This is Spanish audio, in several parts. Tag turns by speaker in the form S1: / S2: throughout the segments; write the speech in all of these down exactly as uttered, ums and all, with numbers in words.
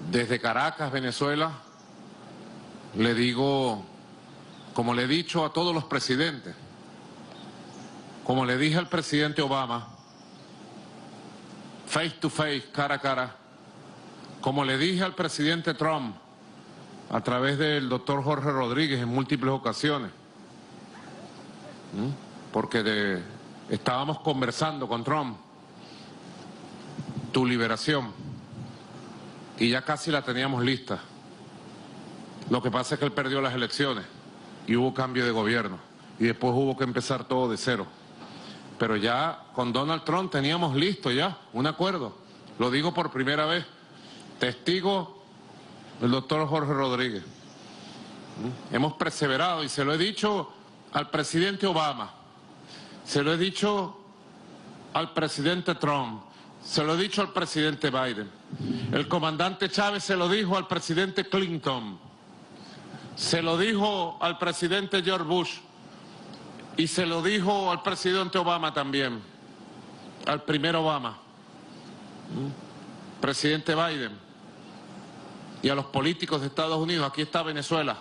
S1: Desde Caracas, Venezuela, le digo, como le he dicho a todos los presidentes, como le dije al presidente Obama, face to face, cara a cara, como le dije al presidente Trump a través del doctor Jorge Rodríguez en múltiples ocasiones, ¿sí? porque de, estábamos conversando con Trump, tu liberación, y ya casi la teníamos lista. Lo que pasa es que él perdió las elecciones y hubo cambio de gobierno y después hubo que empezar todo de cero. Pero ya con Donald Trump teníamos listo ya un acuerdo. Lo digo por primera vez. Testigo el doctor Jorge Rodríguez. Hemos perseverado y se lo he dicho al presidente Obama, se lo he dicho al presidente Trump, se lo he dicho al presidente Biden. El comandante Chávez se lo dijo al presidente Clinton, se lo dijo al presidente George Bush y se lo dijo al presidente Obama también, al primer Obama, presidente Biden, y a los políticos de Estados Unidos. Aquí está Venezuela,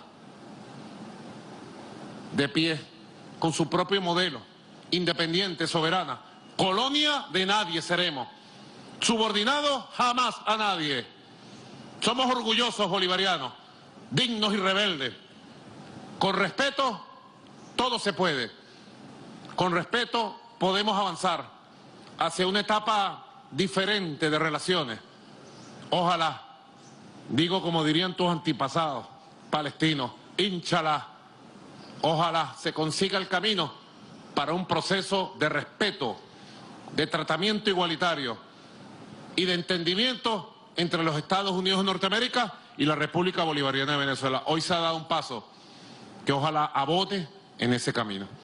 S1: de pie, con su propio modelo, independiente, soberana. Colonia de nadie seremos, subordinados jamás a nadie. Somos orgullosos bolivarianos, dignos y rebeldes. Con respeto, todo se puede. Con respeto podemos avanzar hacia una etapa diferente de relaciones. Ojalá, digo como dirían tus antepasados palestinos, inshallah, ojalá se consiga el camino para un proceso de respeto, de tratamiento igualitario y de entendimiento entre los Estados Unidos de Norteamérica y la República Bolivariana de Venezuela. Hoy se ha dado un paso que ojalá abote en ese camino.